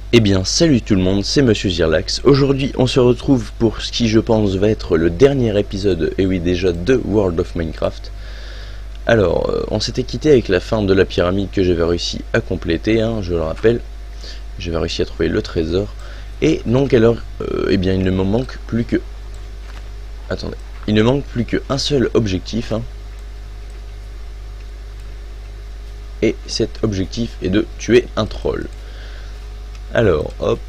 Eh bien salut tout le monde, c'est Monsieur Zirlax. Aujourd'hui on se retrouve pour ce qui je pense va être le dernier épisode, et oui déjà, de World of Minecraft. Alors on s'était quitté avec la fin de la pyramide que j'avais réussi à compléter, je le rappelle. J'avais réussi à trouver le trésor. Et donc alors, eh bien il ne me manque plus que... Attendez, il ne manque plus qu'un seul objectif. Et cet objectif est de tuer un troll. Alors, hop.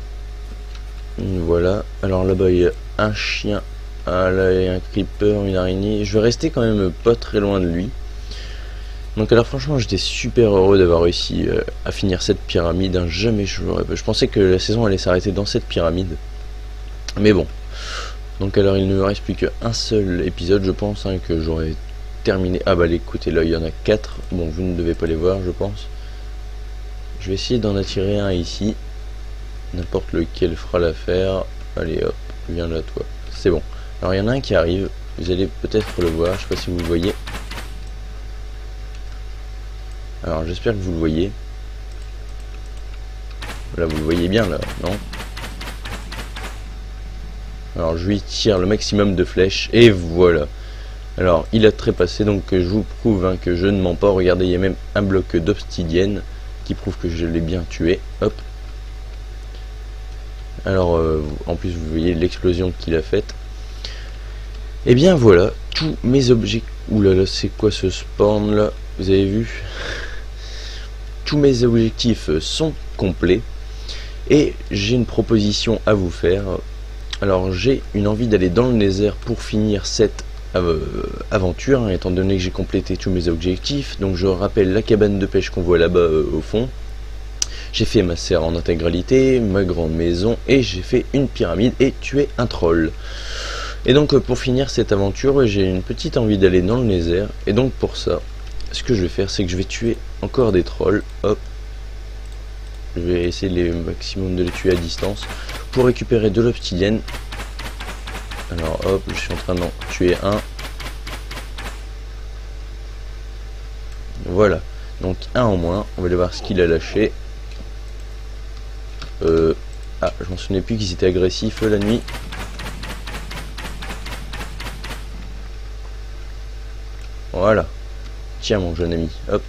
Voilà. Alors là-bas, il y a un chien. Ah là, il y a un creeper, une araignée. Je vais rester quand même pas très loin de lui. Donc alors franchement, j'étais super heureux d'avoir réussi à finir cette pyramide. Jamais je pensais que la saison allait s'arrêter dans cette pyramide. Mais bon. Donc alors, il ne me reste plus qu'un seul épisode, je pense, que j'aurais terminé. Ah bah écoutez, là, il y en a 4. Bon, vous ne devez pas les voir, je pense. Je vais essayer d'en attirer un ici. N'importe lequel fera l'affaire. Allez hop, viens là toi. C'est bon. Alors il y en a un qui arrive. Vous allez peut-être le voir. Je sais pas si vous le voyez. Alors j'espère que vous le voyez. Là vous le voyez bien là, non? Alors je lui tire le maximum de flèches. Et voilà. Alors il a trépassé. Donc je vous prouve que je ne mens pas. Regardez, il y a même un bloc d'obsidienne qui prouve que je l'ai bien tué. Hop. Alors en plus vous voyez l'explosion qu'il a faite. Et bien voilà, tous mes objets... Oulala, c'est quoi ce spawn là? Vous avez vu? Tous mes objectifs sont complets. Et j'ai une proposition à vous faire. Alors j'ai une envie d'aller dans le Nether pour finir cette aventure, étant donné que j'ai complété tous mes objectifs. Donc je rappelle la cabane de pêche qu'on voit là-bas au fond. J'ai fait ma serre en intégralité, ma grande maison, et j'ai fait une pyramide et tué un troll. Et donc pour finir cette aventure, j'ai une petite envie d'aller dans le Nether. Et donc pour ça, ce que je vais faire, c'est que je vais tuer encore des trolls. Hop. Je vais essayer le maximum de les tuer à distance pour récupérer de l'obsidienne. Alors hop, je suis en train d'en tuer un. Voilà. Donc un en moins. On va aller voir ce qu'il a lâché. Ah, je m'en souvenais plus qu'ils étaient agressifs la nuit. Voilà. Tiens mon jeune ami, hop.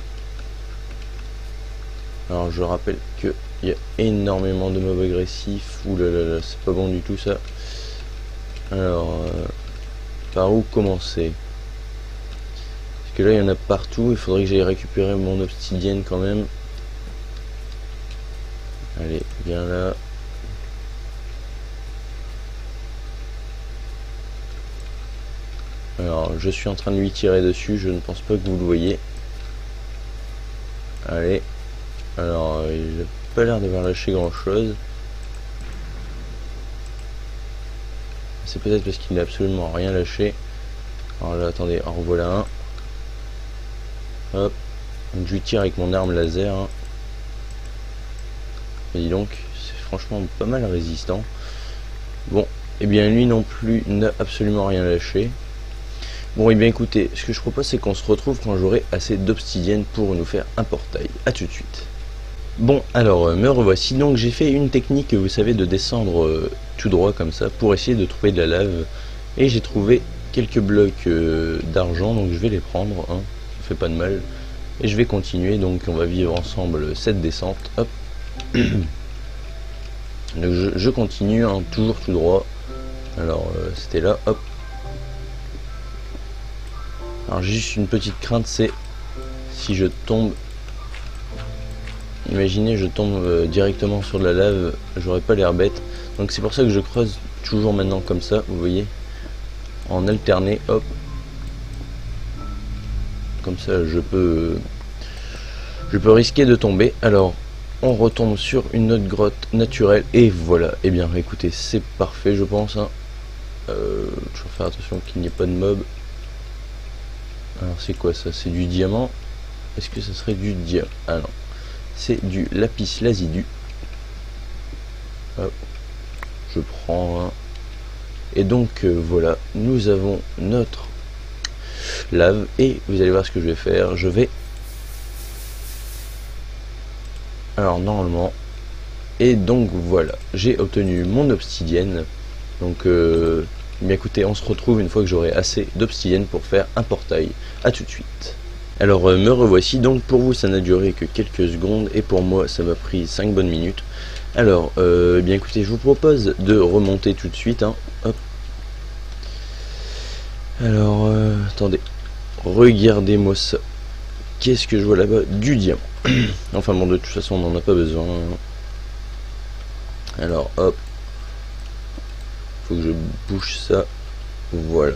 Alors je rappelle qu'il y a énormément de mobs agressifs. Ouh là là là, c'est pas bon du tout ça. Alors, par où commencer? Parce que là il y en a partout, il faudrait que j'aille récupérer mon obsidienne quand même. Allez, viens là. Alors, je suis en train de lui tirer dessus, je ne pense pas que vous le voyez. Allez. Alors, il n'a pas l'air d'avoir lâché grand chose. C'est peut-être parce qu'il n'a absolument rien lâché. Alors là, attendez, en revoilà un. Hop. Donc je lui tire avec mon arme laser. Et dis donc, c'est franchement pas mal résistant. Bon, et bien lui non plus n'a absolument rien lâché. Bon, et bien écoutez, ce que je propose, c'est qu'on se retrouve quand j'aurai assez d'obsidienne pour nous faire un portail. A tout de suite. Bon, alors, me revoici. Donc j'ai fait une technique, vous savez, de descendre tout droit comme ça, pour essayer de trouver de la lave. Et j'ai trouvé quelques blocs d'argent, donc je vais les prendre, ça fait pas de mal. Et je vais continuer, donc on va vivre ensemble cette descente. Hop. Donc je continue, toujours tout droit. Alors c'était là, hop. Alors j'ai juste une petite crainte, c'est si je tombe. Imaginez, je tombe directement sur de la lave, j'aurais pas l'air bête. Donc c'est pour ça que je creuse toujours maintenant comme ça, vous voyez, en alterné, hop. Comme ça je peux risquer de tomber. Alors on retombe sur une autre grotte naturelle et voilà. Et bien écoutez, c'est parfait je pense. Je vais faire attention qu'il n'y ait pas de mob. Alors c'est quoi ça? C'est du diamant? Est-ce que ça serait du diamant? Ah non, c'est du lapis lazuli. Hop. Je prends. Et donc voilà, nous avons notre lave et vous allez voir ce que je vais faire. Je vais... Alors normalement Et donc voilà, j'ai obtenu mon obsidienne. Donc bien écoutez, on se retrouve une fois que j'aurai assez d'obsidienne pour faire un portail. A tout de suite. Alors me revoici, donc pour vous ça n'a duré que quelques secondes et pour moi ça m'a pris 5 bonnes minutes. Alors bien écoutez, je vous propose de remonter tout de suite, hein. Hop. Alors attendez, regardez-moi ça. Qu'est-ce que je vois là-bas? Du diamant. Enfin bon, de toute façon on n'en a pas besoin. Alors hop, faut que je bouge ça, voilà.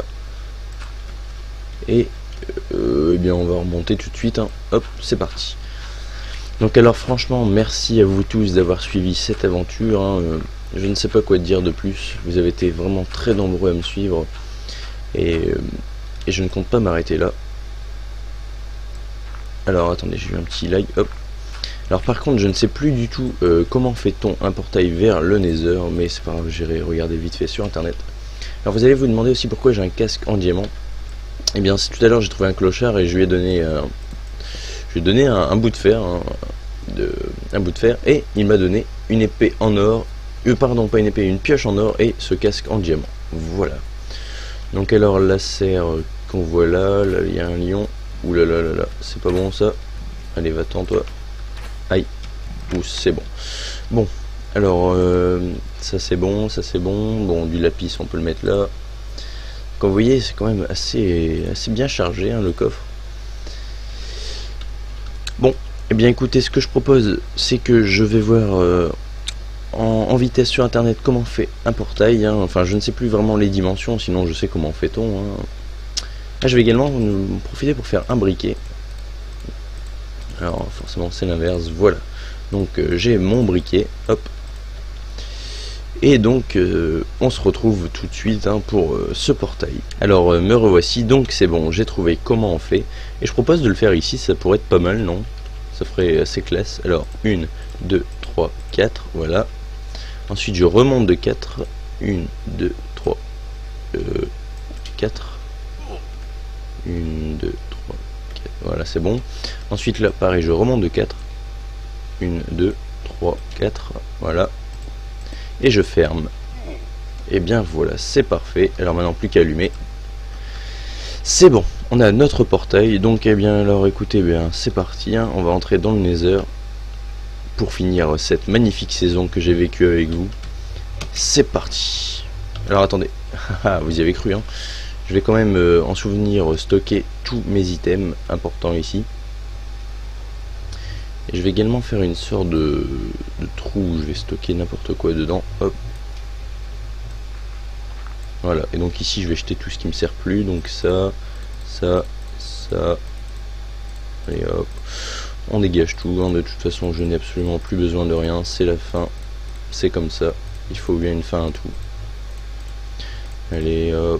Et eh bien on va remonter tout de suite, hein. Hop, c'est parti. Donc alors franchement merci à vous tous d'avoir suivi cette aventure, hein. Je ne sais pas quoi dire de plus, vous avez été vraiment très nombreux à me suivre et je ne compte pas m'arrêter là. Alors attendez, j'ai eu un petit lag, hop. Alors par contre je ne sais plus du tout comment fait-on un portail vers le Nether, mais c'est pas grave, j'irai regarder vite fait sur internet. Alors vous allez vous demander aussi pourquoi j'ai un casque en diamant. Et bien c'est tout à l'heure j'ai trouvé un clochard et je lui ai donné un bout de fer, un bout de fer, et il m'a donné une épée en or, pardon pas une épée, une pioche en or et ce casque en diamant. Voilà. Donc alors la serre qu'on voit là, il y a un lion. Ouh là là là là, c'est pas bon ça. Allez va-t'en toi. Aïe, c'est bon. Bon, alors ça c'est bon, ça c'est bon. Bon, du lapis on peut le mettre là. Comme vous voyez, c'est quand même assez bien chargé, hein, le coffre. Bon, et bien écoutez, ce que je propose, c'est que je vais voir en vitesse sur internet comment on fait un portail, hein. Enfin, je ne sais plus vraiment les dimensions, sinon je sais comment fait-on, hein. Là, je vais également profiter pour faire un briquet. Alors forcément c'est l'inverse, voilà. Donc j'ai mon briquet, hop. Et donc on se retrouve tout de suite, hein, pour ce portail. Alors me revoici, donc c'est bon, j'ai trouvé comment on fait. Et je propose de le faire ici, ça pourrait être pas mal, non? Ça ferait assez classe. Alors 1, 2, 3, 4, voilà. Ensuite je remonte de 4. 1, 2, 3, 4. 1, 2, 3, 4, voilà c'est bon. Ensuite là pareil je remonte de 4. 1, 2, 3, 4, voilà. Et je ferme. Et bien voilà, c'est parfait. Alors maintenant plus qu'à allumer. C'est bon, on a notre portail. Donc eh bien alors écoutez, bien c'est parti, hein. On va entrer dans le Nether pour finir cette magnifique saison que j'ai vécue avec vous. C'est parti. Alors attendez, vous y avez cru, hein. Je vais quand même en souvenir stocker tous mes items importants ici. Et je vais également faire une sorte de trou où je vais stocker n'importe quoi dedans. Hop. Voilà. Et donc ici je vais jeter tout ce qui me sert plus. Donc ça, ça, ça. Et hop. On dégage tout, hein. De toute façon je n'ai absolument plus besoin de rien. C'est la fin. C'est comme ça. Il faut bien une fin à tout. Allez hop.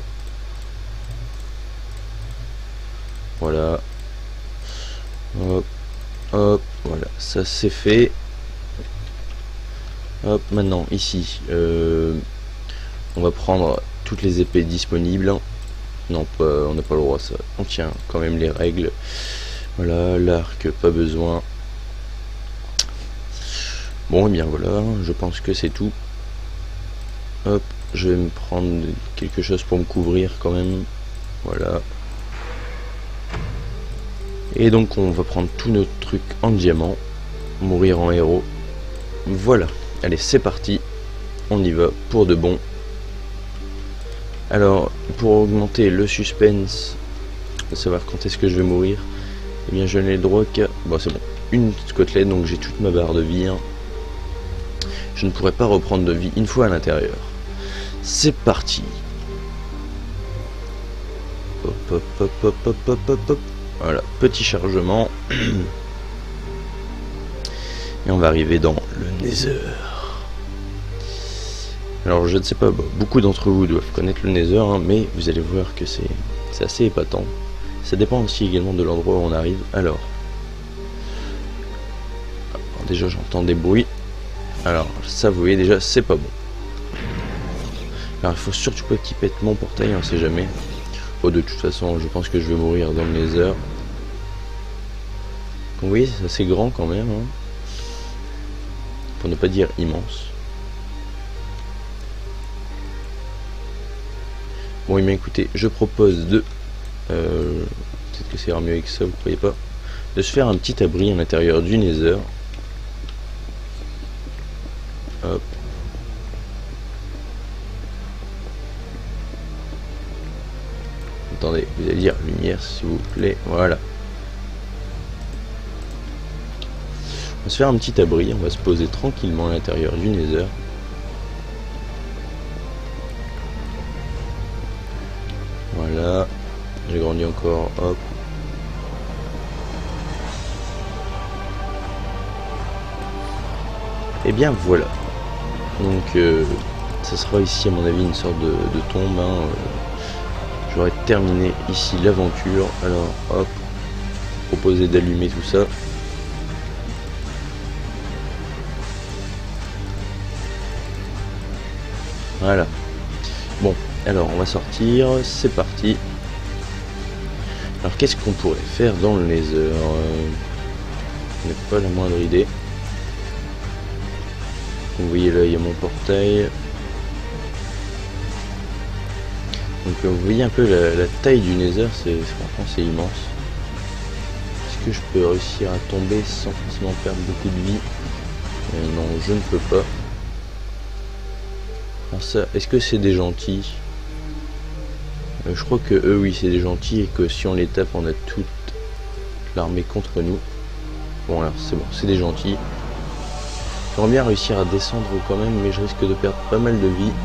Voilà. Hop. Hop. Voilà. Ça c'est fait. Hop. Maintenant ici. On va prendre toutes les épées disponibles. Non, on n'a pas le droit à ça. On tient quand même les règles. Voilà. L'arc, pas besoin. Bon, et bien voilà. Je pense que c'est tout. Hop. Je vais me prendre quelque chose pour me couvrir quand même. Voilà. Et donc on va prendre tous nos trucs en diamant, mourir en héros. Voilà, allez c'est parti, on y va pour de bon. Alors pour augmenter le suspense, de savoir quand est-ce que je vais mourir, eh bien je n'ai le droit qu'à... Bon c'est bon, une côtelette, donc j'ai toute ma barre de vie, hein. Je ne pourrai pas reprendre de vie une fois à l'intérieur. C'est parti. Hop hop hop hop hop hop hop hop. Voilà, petit chargement. Et on va arriver dans le Nether. Alors je ne sais pas, beaucoup d'entre vous doivent connaître le Nether, hein, mais vous allez voir que c'est assez épatant. Ça dépend aussi également de l'endroit où on arrive. Alors déjà j'entends des bruits. Alors ça vous voyez déjà c'est pas bon. Alors il faut surtout pas qu'il pète mon portail, on sait jamais. Oh, de toute façon je pense que je vais mourir dans le Nether. Comme vous voyez c'est assez grand quand même, hein. pour ne pas dire immense. Bon, et bien écoutez, je propose de... peut-être que ça ira mieux avec ça, vous croyez pas? De se faire un petit abri à l'intérieur du Nether. Hop. Attendez, vous allez dire lumière s'il vous plaît, voilà. On va se faire un petit abri, on va se poser tranquillement à l'intérieur du Nether. Voilà, j'ai grandi encore, hop. Et bien voilà. Donc ça sera ici à mon avis une sorte de tombe. Hein. J'aurais terminé ici l'aventure. Alors hop, proposer d'allumer tout ça. Voilà. Bon, alors on va sortir, c'est parti. Alors qu'est-ce qu'on pourrait faire dans le Nether? Je n'ai pas la moindre idée. Vous voyez là, il y a mon portail. Donc vous voyez un peu la taille du Nether, franchement c'est immense. Est-ce que je peux réussir à tomber sans forcément perdre beaucoup de vie? Non, je ne peux pas. Alors ça, est-ce que c'est des gentils? Je crois que eux, oui, c'est des gentils et que si on les tape, on a toute l'armée contre nous. Bon, alors c'est bon, c'est des gentils. J'aimerais bien réussir à descendre quand même, mais je risque de perdre pas mal de vie.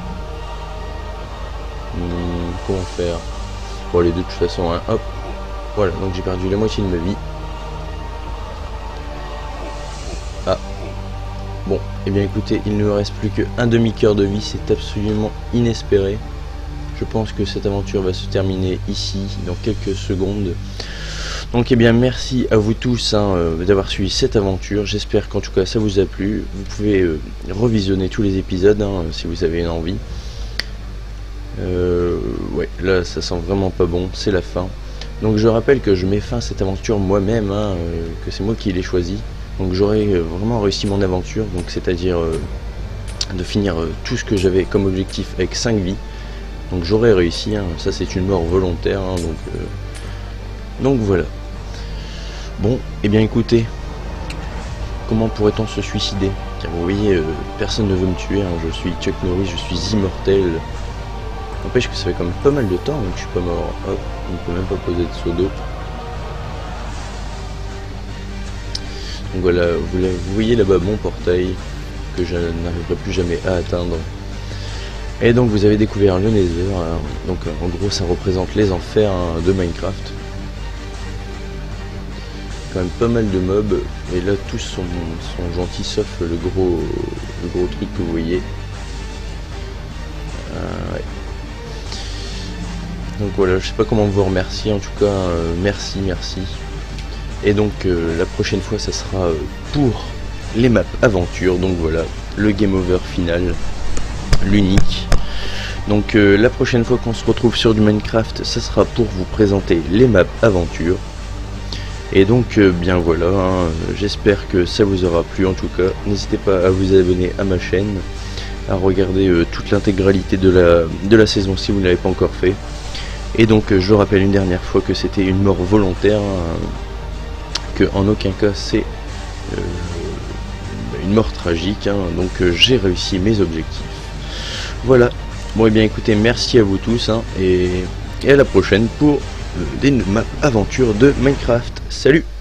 Comment faire? Bon, les deux de toute façon, hein, hop. Voilà, donc j'ai perdu la moitié de ma vie. Ah. Bon, et bien écoutez, il ne me reste plus qu'un demi-cœur de vie, c'est absolument inespéré. Je pense que cette aventure va se terminer ici, dans quelques secondes. Donc eh bien merci à vous tous d'avoir suivi cette aventure, j'espère qu'en tout cas ça vous a plu. Vous pouvez revisionner tous les épisodes si vous avez une envie. Ouais, là ça sent vraiment pas bon, c'est la fin. Donc je rappelle que je mets fin à cette aventure moi-même, que c'est moi qui l'ai choisi. Donc j'aurais vraiment réussi mon aventure, donc c'est-à-dire de finir tout ce que j'avais comme objectif avec 5 vies. Donc j'aurais réussi, ça c'est une mort volontaire, donc voilà. Bon, et eh bien écoutez, comment pourrait-on se suicider? Car vous voyez, personne ne veut me tuer, je suis Chuck Norris, je suis immortel. N'empêche que ça fait quand même pas mal de temps que je suis pas mort. Hop, on ne peut même pas poser de seau d'eau. Donc voilà, vous voyez là-bas mon portail, que je n'arriverai plus jamais à atteindre. Et donc vous avez découvert le Nether, donc en gros ça représente les enfers de Minecraft. Quand même pas mal de mobs, et là tous sont gentils sauf le gros truc que vous voyez. Ouais. Donc voilà, je sais pas comment vous remercier, en tout cas merci. Et donc la prochaine fois ça sera pour les maps aventure, donc voilà, le game over final, l'unique. Donc la prochaine fois qu'on se retrouve sur du Minecraft, ça sera pour vous présenter les maps aventure. Et donc bien voilà, j'espère que ça vous aura plu en tout cas. N'hésitez pas à vous abonner à ma chaîne, à regarder toute l'intégralité de la saison si vous ne l'avez pas encore fait. Et donc je rappelle une dernière fois que c'était une mort volontaire, que en aucun cas c'est une mort tragique, donc j'ai réussi mes objectifs. Voilà, bon et bien écoutez, merci à vous tous, et à la prochaine pour des maps aventures de Minecraft. Salut!